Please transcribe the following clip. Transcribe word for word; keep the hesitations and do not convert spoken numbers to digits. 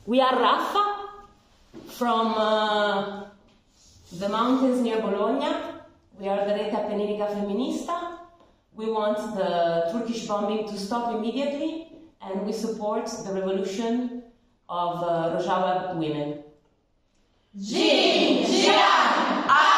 We are Raffa from uh, the mountains near Bologna. We are the Rete Appenninica Femminista. We want the Turkish bombing to stop immediately, and we support the revolution of uh, Rojava women. Xinjiang!